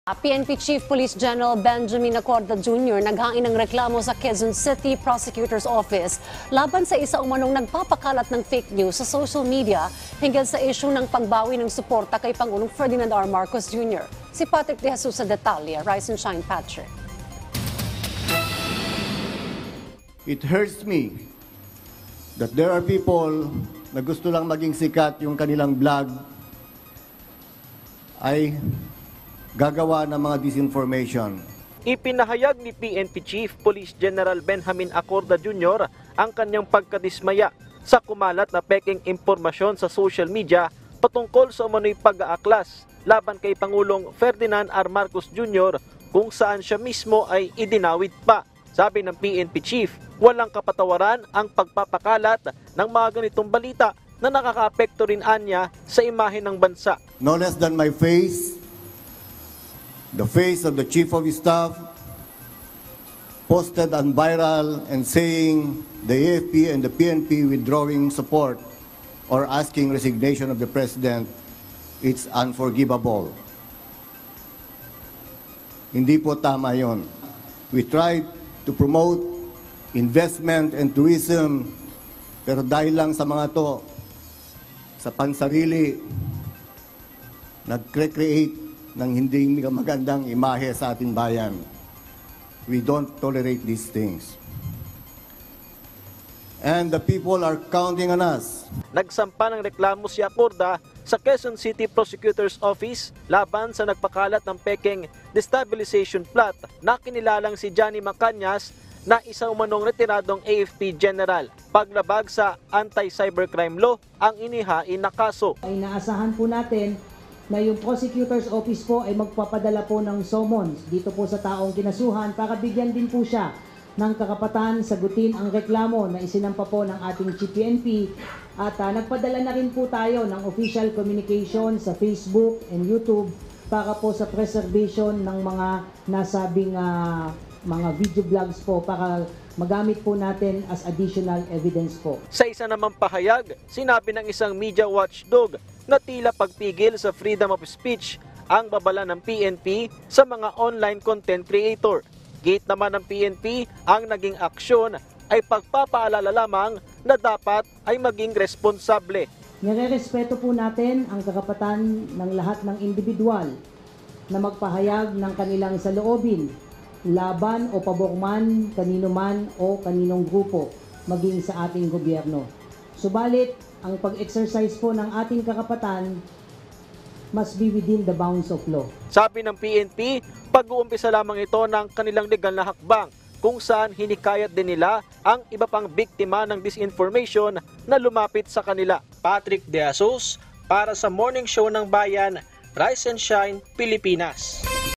PNP Chief Police General Benjamin Acorda Jr. naghain ng reklamo sa Quezon City Prosecutor's Office laban sa isa umanong nagpapakalat ng fake news sa social media hinggil sa issue ng pagbawi ng suporta kay Pangulong Ferdinand R. Marcos Jr. Si Patrick De Jesus sa detalye. Rise and shine, Patrick. It hurts me that there are people na gusto lang maging sikat yung kanilang vlog ay gagawa ng mga disinformation. Ipinahayag ni PNP Chief Police General Benjamin Acorda Jr. ang kanyang pagkadismaya sa kumalat na peking impormasyon sa social media patungkol sa umano'y pag-aaklas laban kay Pangulong Ferdinand R. Marcos Jr. kung saan siya mismo ay idinawit pa. Sabi ng PNP Chief, walang kapatawaran ang pagpapakalat ng mga ganitong balita na nakakaapekto rin anya sa imahe ng bansa. No less than my face, the face of the Chief of Staff, posted on viral and saying the AFP and the PNP withdrawing support or asking resignation of the President, it's unforgivable. Hindi po tama yon. We tried to promote investment and tourism, pero dahil lang sa mga to, sa pansarili, nag-create ng hindi magandang imahe sa ating bayan. We don't tolerate these things. And the people are counting on us. Nagsampa ng reklamo si Acorda sa Quezon City Prosecutor's Office laban sa nagpakalat ng peking destabilization plot na kinilalang si Johnny Macanyas na isang umanong retiradong AFP General. Paglabag sa anti-cybercrime law ang inihain na kaso. Inaasahan po natin na yung Prosecutor's Office po ay magpapadala po ng summons dito po sa taong kinasuhan para bigyan din po siya ng karapatan sagutin ang reklamo na isinampa po ng ating PNP at nagpadala na rin po tayo ng official communication sa Facebook and YouTube para po sa preservation ng mga nasabing mga video vlogs po para magamit po natin as additional evidence po. Sa isa namang pahayag, sinabi ng isang media watchdog na tila pagpigil sa freedom of speech ang babala ng PNP sa mga online content creator. Gate naman ng PNP, ang naging aksyon ay pagpapaalala lamang na dapat ay maging responsable. Nire-respeto po natin ang karapatan ng lahat ng individual na magpahayag ng kanilang saloobin laban o pabor man, kanino man o kaninong grupo, maging sa ating gobyerno. Subalit, ang pag-exercise po ng ating karapatan must be within the bounds of law. Sabi ng PNP, pag-uumpisa lamang ito ng kanilang legal na hakbang kung saan hinikayat din nila ang iba pang biktima ng disinformation na lumapit sa kanila. Patrick De Jesus para sa Morning Show ng Bayan, Rise and Shine, Pilipinas.